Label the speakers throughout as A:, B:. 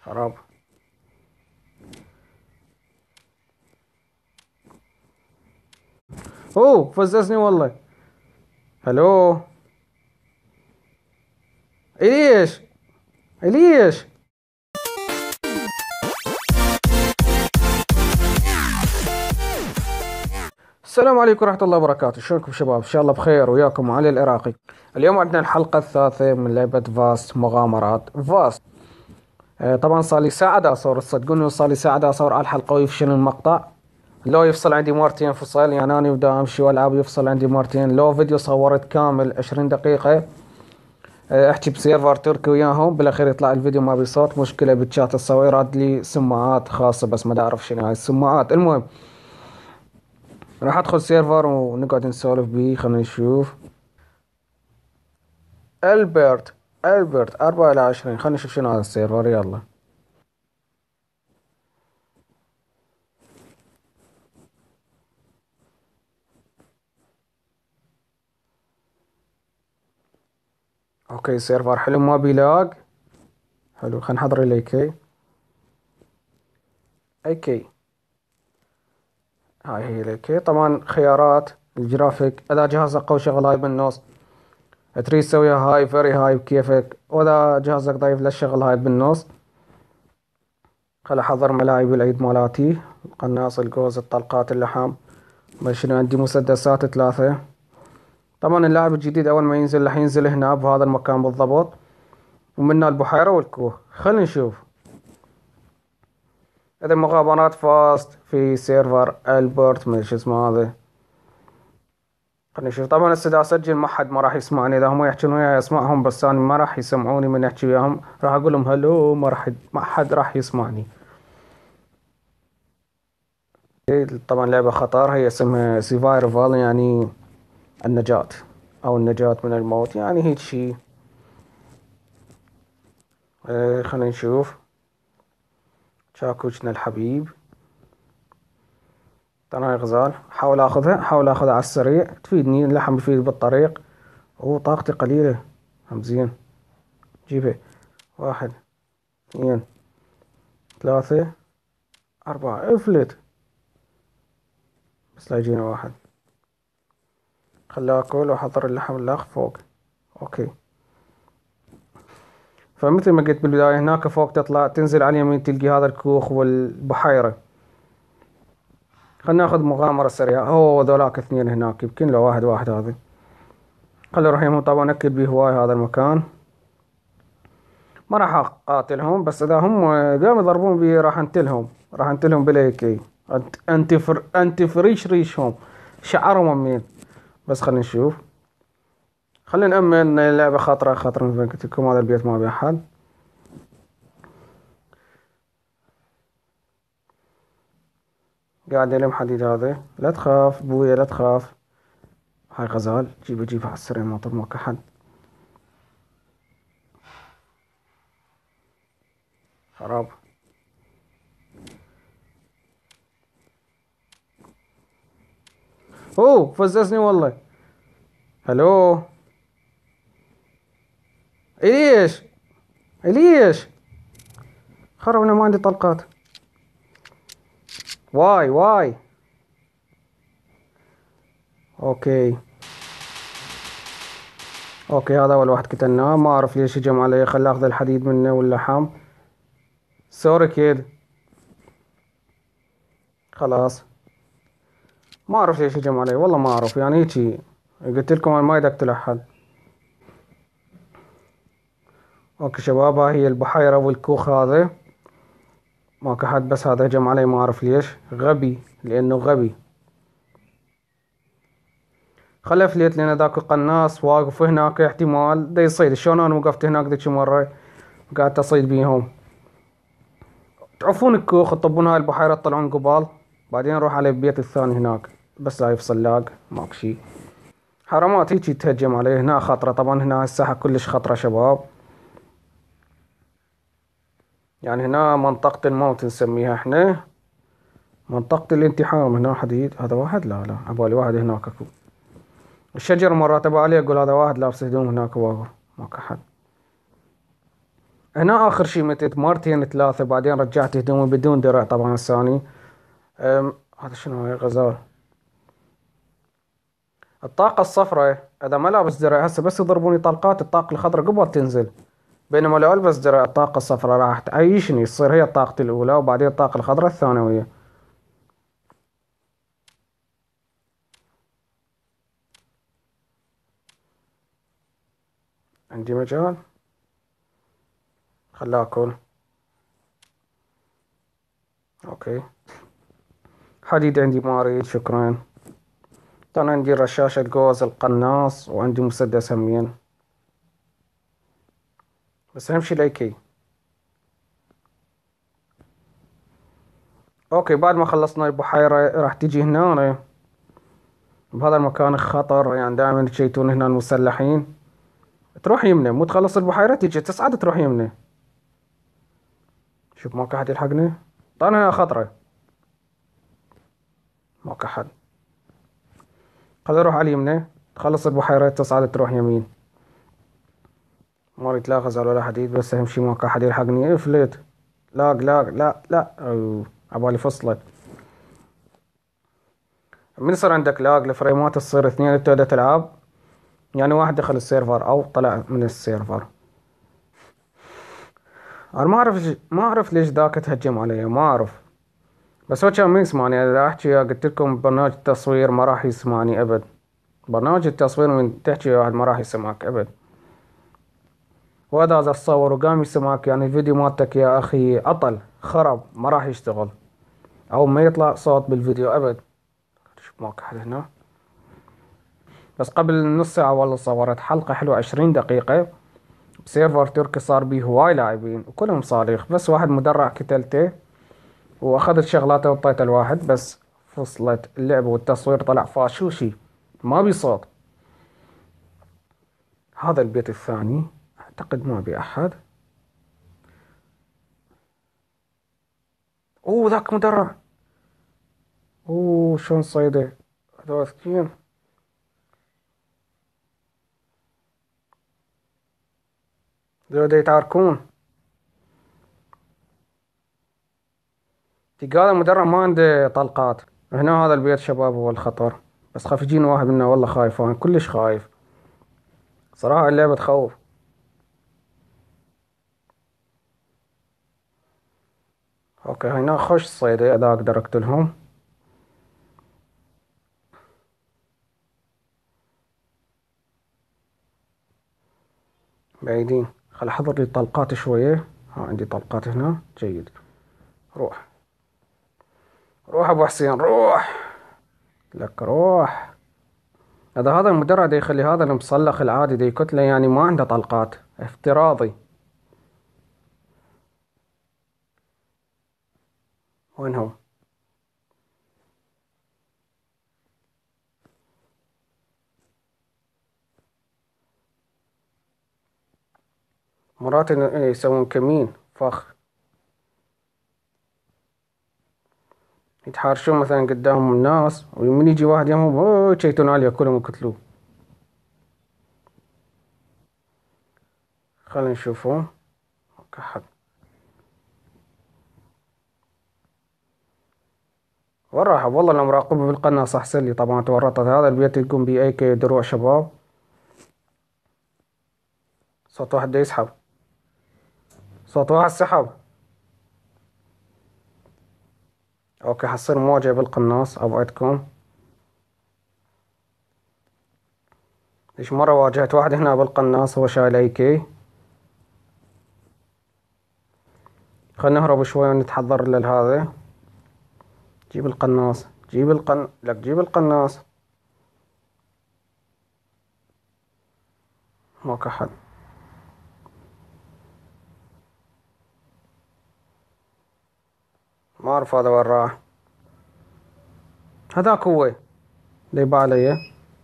A: خراب. اوه فززني والله. هلو. ليش؟ ليش؟ السلام عليكم ورحمة الله وبركاته، شلونكم شباب؟ إن شاء الله بخير وياكم علي العراقي. اليوم عندنا الحلقة الثالثة من لعبة فاست مغامرات فاست. طبعا صار لي ساعة دا أصور، تصدقوني صار لي ساعة دا أصور على الحلقة ويفشل المقطع. لو يفصل عندي مرتين فصل، يعني أنا ودا أمشي وألعب يفصل عندي مرتين. لو فيديو صورت كامل 20 دقيقة احكي بسيرفر تركي وياهم، بالاخير يطلع الفيديو ما بصوت، مشكلة بالشات الصوير راد لي سماعات خاصة بس ما اعرف شنو هاي السماعات. المهم راح ادخل سيرفر ونقعد نسولف بيه. خلينا نشوف. البرت 4 إلى 20. خلينا نشوف شنو هذا السيرفر. يلا. اوكي سيرفر حلو ما بيلاق. حلو خلينا نحضر لي كي. اي كي. هاي هي الكي. طبعا خيارات الجرافيك، اذا جهازك قوي شغل هاي بالنص، تريد تسويها هاي فيري هاي بكيفك، واذا جهازك ضعيف لا شغل هاي بالنص. خل احضر ملاعب العيد مالاتي، القناص الجوز الطلقات اللحم. ما شنو عندي مسدسات 3. طبعا اللاعب الجديد اول ما ينزل راح ينزل هنا بهذا المكان بالضبط، ومنه البحيرة والكوخ. خلينا نشوف. اذا مغامرات فاست في سيرفر البرت من شو اسمه هذا. خلينا نشوف. طبعا هسه دا اسجل ما حد ما راح يسمعني، اذا هم يحكون وياي اسمعهم بس انا ما راح يسمعوني من احكي وياهم، راح اقول لهم هلو، ما حد راح يسمعني. طبعا لعبة خطر، هي اسمها سيفايرفال يعني النجاة او النجاة من الموت، يعني هيك شيء. خلينا نشوف. شاكوشنا الحبيب. ترى غزال، حاول اخذها على السريع، تفيدني اللحم يفيد بالطريق. طاقتي قليلة. هم زين. جيبه. 1 2 3 4. افلت. بس لا يجينا واحد. خلاه اكل واحضر اللحم الاخ فوق. اوكي. فمثل ما قلت بالبداية، هناك فوق تطلع تنزل على اليمين تلقي هذا الكوخ والبحيرة. خلنا ناخذ مغامرة سريعة. ذولاك 2 هناك، يمكن لو واحد هذا. خلي نروح يمهم. طبعا اكل بيه هواي هذا المكان. ما راح اقاتلهم، بس اذا هم قاموا يضربون بي راح انتلهم بلايكي. انت فريش ريشهم، شعرهم امين. بس خلينا نشوف. خلينا نأمن. اللعبة خطرة مثل ما قلت لكم، هذا البيت ما بيه احد. قاعد يلم حديد هذا. لا تخاف بويا لا تخاف. هاي غزال، جيبه على السريع ما طول ماك احد. خراب. اوه فززني والله. هلو. ليش؟ ليش؟ خرب انا ما عندي طلقات. واي. اوكي. هذا اول واحد قتلناه، ما اعرف ليش هجم علي. خل اخذ الحديد منه واللحم. سوري كيد. خلاص. ما اعرف ليش هجم علي، والله ما اعرف، يعني هيجي. قلت لكم انا ما اقتل احد. اوكي شباب، هي البحيرة والكوخ هذا. ماك احد، بس هذا هجم علي ما اعرف ليش. غبي، لانه غبي. خلف ليت لان ذاك القناص واقف هناك، احتمال دا يصيد. شلون انا وقفت هناك ذيك مرة قعدت اصيد بيهم. تعرفون الكوخ تطبون هاي البحيرة تطلعون قبال، بعدين نروح على البيت الثاني هناك. بس لا يفصل لاق ماك شي. حرامات هيجي تهجم عليه. هنا خطرة طبعا، هنا الساحة كلش خطرة شباب. يعني هنا منطقة الموت نسميها احنا، منطقة الانتحار. هنا حديد. هذا واحد؟ لا عبالي واحد هناك اكو. الشجر مرات ابى عليه اقول هذا واحد لابس هدوم هناك واقف. ماك احد. هنا آخر شي متت مرتين ثلاثة، بعدين رجعت هدومي بدون درع طبعا الثاني. هذا شنو هاي غزال. الطاقة الصفراء إذا ما لابس درع هسه بس يضربوني طلقات الطاقة الخضراء قبل تنزل، بينما لو ألبس درع الطاقة الصفراء راح تعيشني، تصير هي طاقتي الأولى وبعدين الطاقة الخضراء الثانوية. عندي مجال، خلاه أكل. أوكي. حديد عندي ما أريد شكرا. كان عندي رشاشة جوز القناص وعندي مسدس همين، بس أهم شي الأيكي. أوكي بعد ما خلصنا البحيرة راح تيجي هنا بهذا المكان خطر، يعني دائما يشيتون هنا المسلحين. تروح يمنى، مو تخلص البحيرة تيجي تصعد تروح يمنى. شوف ماكو أحد يلحقني. طبعا هنا خطرة، ماكو أحد. خليني أروح على اليمنى، تخلص البحيرة تصعد تروح يمين. ما أريد لا غزال ولا حديد، بس أهم شي ماكو أحد يلحقني. افلت. لاق لاق لا لا أوه. عبالي فصلت. من يصير عندك لاق الفريمات تصير اثنين تبدأ تلعب، يعني واحد دخل السيرفر أو طلع من السيرفر. أنا ما أعرف ليش ذاك تهجم علي، ما أعرف. بس هو كان ما يسمعني. إذا أحكي قلت لكم برنامج التصوير ما راح يسمعني أبد. برنامج التصوير من تحكي واحد ما راح يسمعك أبد. وإذا تصور وقام يسمعك يعني الفيديو مالتك يا أخي عطل خرب ما راح يشتغل، أو ما يطلع صوت بالفيديو أبد. شوف ماك أحد هنا. بس قبل نص ساعة والله صورت حلقة حلوة 20 دقيقة بسيرفر تركي صار بيه هواي لاعبين وكلهم صاريخ، بس واحد مدرع كتلته واخذت شغلاته وطيته الواحد، بس فصلت اللعبة والتصوير طلع فاشوشي ما بي صوت. هذا البيت الثاني اعتقد ما بي احد. اوه ذاك مدرع. اوه شلون صيده. هذول ذكيين. ذول يتعاركون. تلقى هذا المدرع ما عنده طلقات. هنا هذا البيت شباب هو الخطر، بس خاف يجينا واحد منا والله خايف، انا كلش خايف صراحة. اللعبة تخوف. اوكي هنا خوش صيدة اذا اقدر اقتلهم. بعيدين. خل احضر لي طلقات شوية. ها عندي طلقات هنا جيد. روح روح ابو حسين روح. لك روح. هذا المدرع دا يخلي هذا المصلخ العادي دا يكتله، يعني ما عنده طلقات افتراضي. وينهم؟ مرات يسوون كمين فخ، يتحارشون مثلا قدام الناس ومن يجي واحد يمهم اوه يشيتون عليه كلهم يقتلوه. خلينا نشوفهم. أحد. وين راحوا؟ والله انا مراقبه بالقناص احسن لي. طبعا تورطت. هذا البيت يقوم بي اي كي دروع شباب. صوت واحد دا يسحب. صوت واحد سحب. اوكي حصير مواجهة بالقناص اوعدكم. ليش مرة واجهت واحد هنا بالقناص هو شايل اي كي. خلينا نهرب شوي ونتحضر لهذا. جيب القناص. لك جيب القناص. ماكو احد. ما اعرف هذا وين راح. هذاك هو اللي يبا علي.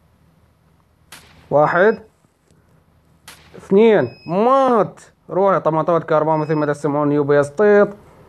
A: واحد اثنين مات. روح طماطمات كهرباء مثل ما تسمعون يوبا يسطيط.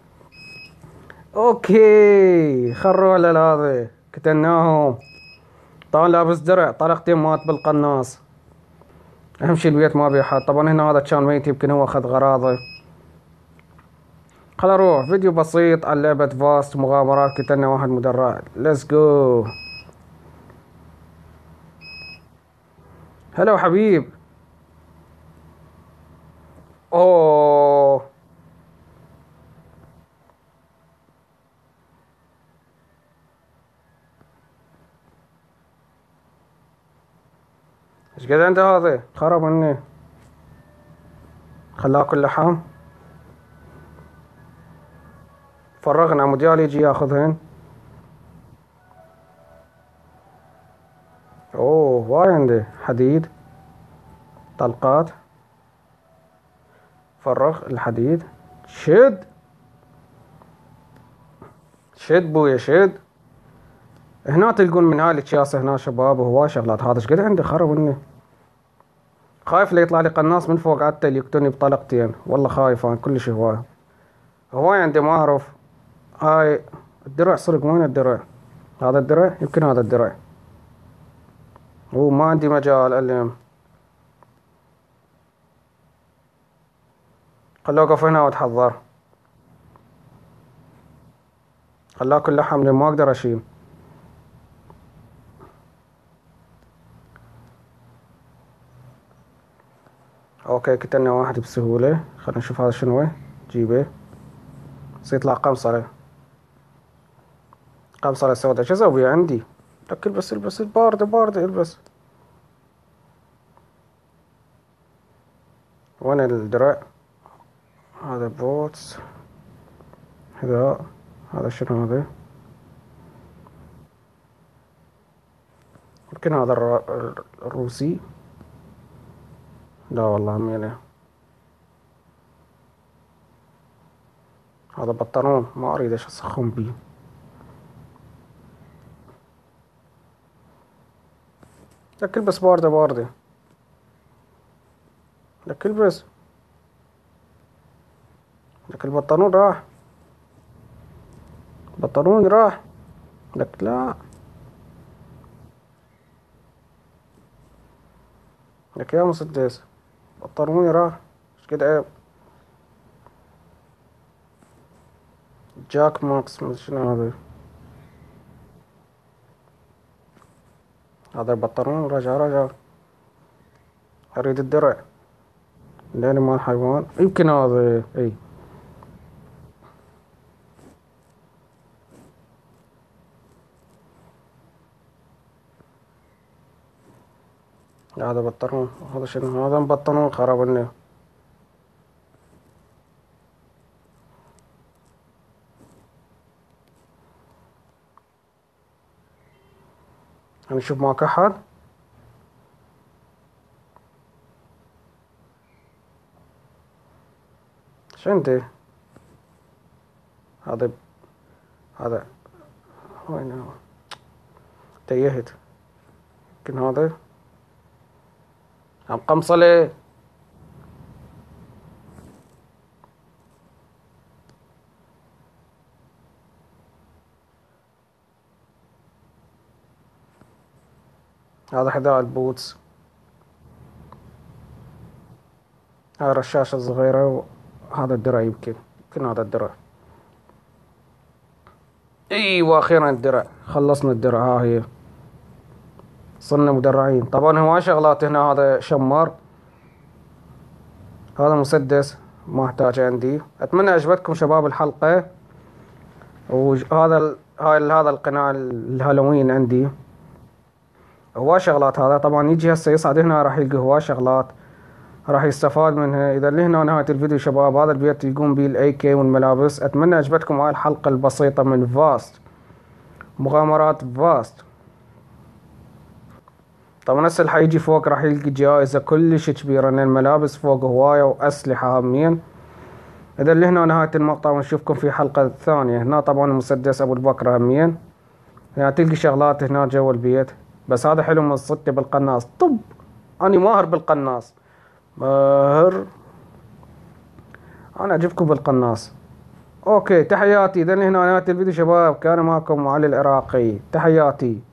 A: اوكي خروا على هذا قتلناهم. طبعا لابس درع طلقتين مات بالقناص. اهم شي البيت ما بيه حد. طبعا هنا هذا كان ميت يمكن هو اخذ غراضه. خل اروح فيديو بسيط عن لعبة فاست مغامرات، قتلنا واحد مدرع. ليتس جو. هلا حبيب. اوه، ايش قد عنده هذا؟ خرب مني. خلاه اكل لحم. فرغنا مديال يجي ياخذهن. اوه واي عنده حديد. طلقات. فرغ الحديد. شد. شد بويا شد. هنا تلقون من هاي الاكياس هنا شباب، وهواي شغلات. هذا ايش قد عنده؟ خرب مني. خايف لا يطلع لي قناص من فوق عتل يقتلني بطلقتين. والله خايف انا كلش. هواي عندي ما اعرف. هاي الدرع سرق. وين الدرع؟ هذا الدرع؟ يمكن هذا الدرع. ما عندي مجال ألم. خليه اوقف هنا واتحضر. خلاه كله حمل ما اقدر اشيل. اوكي قتلنا واحد بسهولة. خلينا نشوف هذا شنو هو. جيبه. بس يطلع قمصرة. قمصرة سوداء. شو اسوي عندي؟ لك البس البس الباردة باردة البس. وين الدرع؟ هذا بوتس. حذاء. هذا شنو هذا؟ يمكن هذا الروسي. لا والله همينه. هذا بطلون ما اريد ايش اسخن بيه. لك البس باردة باردة. لك البس. لك البنطلون راح. بنطلوني راح. لك لا. لك يا مسدس. بنطلوني راح. ايش قد عيب. جاك ماكس مدري شنو هذا. هذا البنطلون رجع رجع. اريد الدرع. لاني مال حيوان. يمكن هذا اي. هذا بنطلون. هذا شنو؟ هذا بنطلون خرب لنا. نشوف ماك احد. ايش عندي؟ هذا. هذا وين هو؟ تيهت. يمكن هذا. عم قمصلة. هذا حذاء البوتس. هاي الرشاشة الصغيرة. وهذا الدرع يمكن هذا الدرع. ايوه اخيرا الدرع. خلصنا الدرع. ها هي. صرنا مدرعين. طبعا هواي شغلات هنا. هذا شمار. هذا مسدس ما احتاج عندي. اتمنى عجبتكم شباب الحلقة. وهذا هذا القناع الهالوين عندي. هواي شغلات. هذا طبعا يجي هسه يصعد هنا راح يلقى هواي شغلات راح يستفاد منها. اذا اللي هنا نهاية الفيديو شباب. هذا البيت يقوم به الاي كي والملابس. اتمنى عجبتكم هاي الحلقة البسيطة من فاست مغامرات فاست. طبعا هسه اللي حيجي فوق راح يلقي جائزة كلش كبيرة لان الملابس فوق هواية واسلحة هامين. اذا اللي هنا نهاية المقطع ونشوفكم في حلقة ثانية. هنا طبعا مسدس ابو البكر همين. يعني تلقي شغلات هنا جوا البيت. بس هذا حلو من صدتي بالقناص. طب اني ماهر بالقناص. ماهر. انا اجيبكم بالقناص. اوكي تحياتي. اذا هنا نهاية الفيديو شباب. كان معكم علي العراقي. تحياتي.